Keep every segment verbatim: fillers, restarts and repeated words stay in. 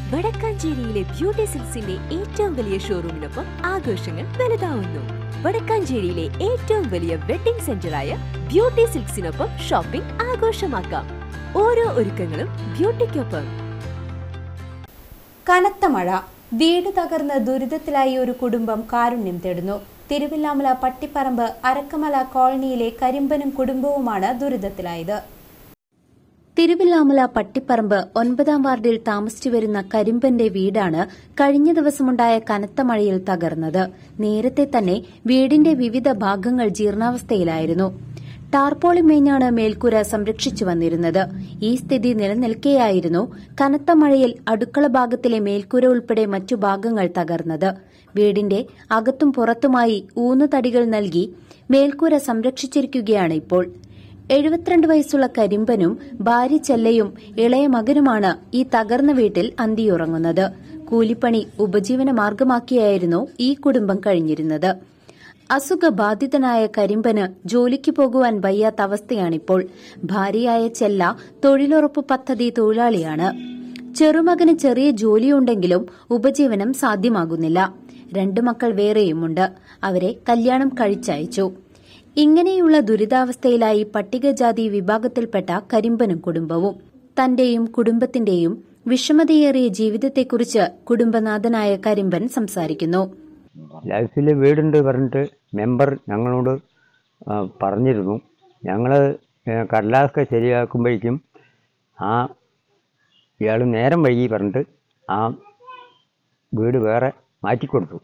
വടക്കാഞ്ചേരിയിലെ beauty സിൽക്സിന്റെ ഏറ്റവും വലിയ ഷോറൂമിനൊപ്പം ആഘോഷങ്ങൾ വലുതാവുന്നു. വടക്കാഞ്ചേരിയിലെ ഏറ്റവും വലിയ വെഡിംഗ് സെന്ററായ ബ്യൂട്ടി സിൽക്സിനൊപ്പം ഷോപ്പിംഗ് ആഘോഷമാക്കാം. ഓരോ ഒരുക്കങ്ങളും ബ്യൂട്ടിക്കൊപ്പം. കനത്ത മഴ, വീട് തകർന്ന് ദുരിതത്തിലായി ഒരു കുടുംബം കാരുണ്യം തേടുന്നു. തിരുവില്ലാമല പട്ടിപ്പറമ്പ് അരക്കമല കോളനിയിലെ കരിമ്പനും കുടുംബവുമാണ് ദുരിതത്തിലായത്. തിരുവില്ലാമല പട്ടിപ്പറമ്പ് ഒൻപതാം വാർഡിൽ താമസിച്ചു വരുന്ന കരിമ്പന്റെ വീടാണ് കഴിഞ്ഞ ദിവസമുണ്ടായ കനത്ത മഴയിൽ തകർന്നത്. നേരത്തെ തന്നെ വീടിന്റെ വിവിധ ഭാഗങ്ങൾ ജീർണാവസ്ഥയിലായിരുന്നു. ടാർപോളി മേഞ്ഞാണ് മേൽക്കൂര സംരക്ഷിച്ചു വന്നിരുന്നത്. ഈ സ്ഥിതി നിലനിൽക്കെയായിരുന്നു കനത്ത മഴയിൽ അടുക്കള ഭാഗത്തിലെ മേൽക്കൂര ഉൾപ്പെടെ മറ്റു ഭാഗങ്ങൾ തകർന്നത്. വീടിന്റെ അകത്തും പുറത്തുമായി ഊന്നുതടികൾ നൽകി മേൽക്കൂര സംരക്ഷിച്ചിരിക്കുകയാണ് ഇപ്പോൾ. എഴുപത്തിരണ്ട് വയസ്സുള്ള കരിമ്പനും ഭാര്യ ചെല്ലയും ഇളയ മകനുമാണ് ഈ തകർന്ന വീട്ടിൽ അന്തിയുറങ്ങുന്നത്. കൂലിപ്പണി ഉപജീവന മാർഗമാക്കിയായിരുന്നു ഈ കുടുംബം കഴിഞ്ഞിരുന്നത്. അസുഖബാധിതനായ കരിമ്പന് ജോലിക്ക് പോകുവാൻ വയ്യാത്ത അവസ്ഥയാണിപ്പോൾ. ഭാര്യയായ ചെല്ല തൊഴിലുറപ്പ് പദ്ധതി തൊഴിലാളിയാണ്. ചെറുമകന് ചെറിയ ജോലിയുണ്ടെങ്കിലും ഉപജീവനം സാധ്യമാകുന്നില്ല. രണ്ടു മക്കൾ വേറെയുമുണ്ട്. അവരെ കല്യാണം കഴിച്ചയച്ചു. ഇങ്ങനെയുള്ള ദുരിതാവസ്ഥയിലായി പട്ടികജാതി വിഭാഗത്തിൽപ്പെട്ട കരിമ്പനും കുടുംബവും. തന്റെയും കുടുംബത്തിന്റെയും വിഷമതയേറിയ ജീവിതത്തെക്കുറിച്ച് കുടുംബനാഥനായ കരിമ്പൻ സംസാരിക്കുന്നു. ലൈഫിൽ വീടുണ്ട് പറഞ്ഞിട്ട് മെമ്പർ ഞങ്ങളോട് പറഞ്ഞിരുന്നു. ഞങ്ങൾ കടലാസൊക്കെ ശരിയാക്കുമ്പോഴേക്കും ആ ഇയാൾ നേരം വൈകി പറഞ്ഞിട്ട് ആ വീട് വേറെ മാറ്റിക്കൊടുത്തു.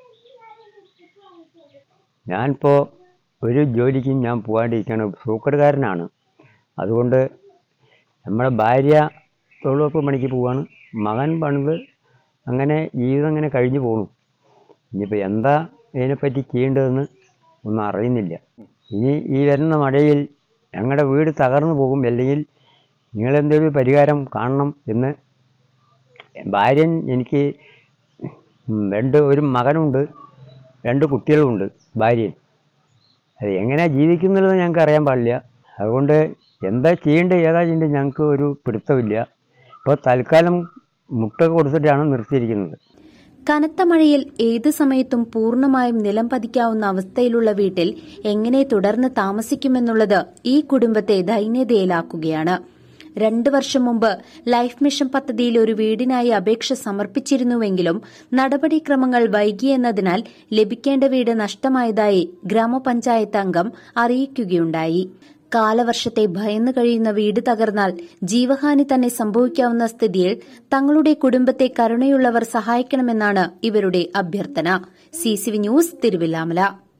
ഞാനിപ്പോൾ ഒരു ജോലിക്കും ഞാൻ പോകാണ്ടിരിക്കുകയാണ്. സൂക്കടുകാരനാണ്. അതുകൊണ്ട് നമ്മുടെ ഭാര്യ തൊഴിലുറപ്പ് പണിക്ക് പോവാണ്. മകൻ പണിത് അങ്ങനെ ജീവിതം അങ്ങനെ കഴിഞ്ഞു പോകണു. ഇനിയിപ്പോൾ എന്താ ഇതിനെപ്പറ്റി ചെയ്യേണ്ടതെന്ന് ഒന്നും അറിയുന്നില്ല. ഇനി ഈ വരുന്ന മഴയിൽ ഞങ്ങളുടെ വീട് തകർന്നു പോകും. അല്ലെങ്കിൽ നിങ്ങളെന്തൊരു പരിഹാരം കാണണം എന്ന്. ഭാര്യൻ എനിക്ക് രണ്ട് ഒരു മകനുണ്ട്, രണ്ട് കുട്ടികളുമുണ്ട്. ഭാര്യൻ അത് എങ്ങനെയാണ് ജീവിക്കുന്നത് ഞങ്ങൾക്ക് അറിയാൻ പാടില്ല. അതുകൊണ്ട് എന്താ ചെയ്യേണ്ടത് ഏതാ ചെയ്യേണ്ടത് ഞങ്ങൾക്ക് ഒരു പിടുത്തമില്ല. ഇപ്പോൾ തൽക്കാലം മുട്ട കൊടുത്തിട്ടാണ് നിർത്തിയിരിക്കുന്നത്. കനത്ത മഴയിൽ ഏത് സമയത്തും പൂർണ്ണമായും നിലം പതിക്കാവുന്ന അവസ്ഥയിലുള്ള വീട്ടിൽ എങ്ങനെ തുടർന്ന് താമസിക്കുമെന്നുള്ളത് ഈ കുടുംബത്തെ ദൈന്യതയിലാക്കുകയാണ്. രണ്ടു വർഷം മുമ്പ് ലൈഫ് മിഷൻ പദ്ധതിയിൽ ഒരു വീടിനായി അപേക്ഷ സമർപ്പിച്ചിരുന്നുവെങ്കിലും നടപടിക്രമങ്ങൾ വൈകിയെന്നതിനാൽ ലഭിക്കേണ്ട വീട് നഷ്ടമായതായി ഗ്രാമപഞ്ചായത്ത് അംഗം അറിയിക്കുകയുണ്ടായി. കാലവർഷത്തെ ഭയന്നു കഴിയുന്ന വീട് തകർന്നാൽ ജീവഹാനി തന്നെ സംഭവിക്കാവുന്ന സ്ഥിതിയിൽ തങ്ങളുടെ കുടുംബത്തെ കരുണയുള്ളവർ സഹായിക്കണമെന്നാണ് ഇവരുടെ അഭ്യർത്ഥന. C C V news, Thiruvilwamala.